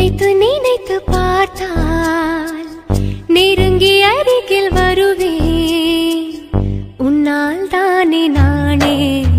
நினைத்து நினைத்து பார்த்தால் நெருங்கி அருகில் வருவேன். உன்னால் தானே நானே